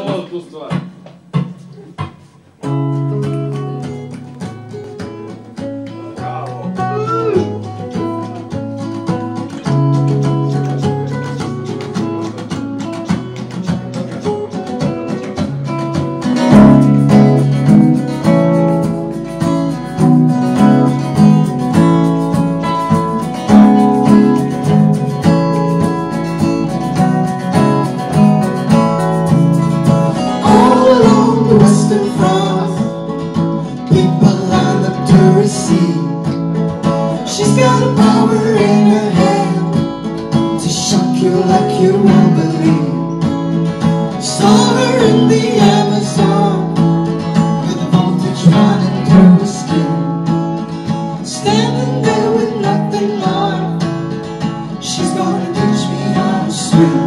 molto strano. Western France, people line up to receive. She's got a power in her hand to shock you like you won't believe. Saw her in the Amazon with a voltage running through her skin, standing there with nothing on. She's gonna teach me how to swim.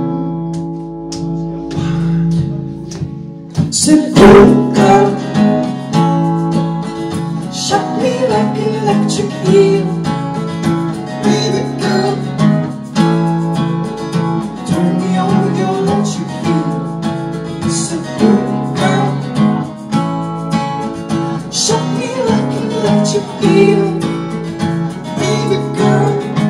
Simple girl, shock me like an electric eel. Baby girl, turn me on with your electric feel. Simple girl, shock me like an electric eel. Baby girl,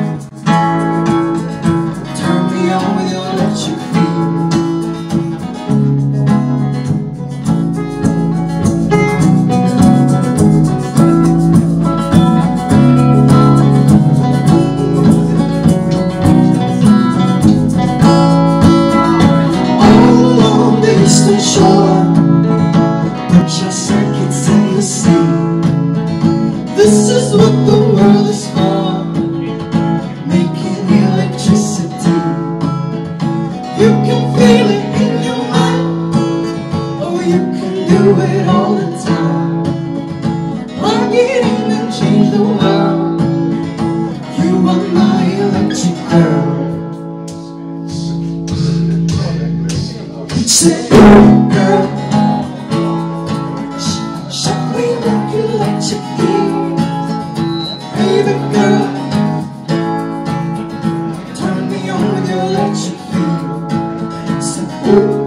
turn me on with your electric feel. Shore, put your circuits in the sea. This is what the world is for, making electricity. You can feel it in your mind, or you can do it all the time. Plug it in and change the world. You are my electric girl. Simple girl, shock me like you electric eel. Baby girl, turn me on with your electric feel. Simple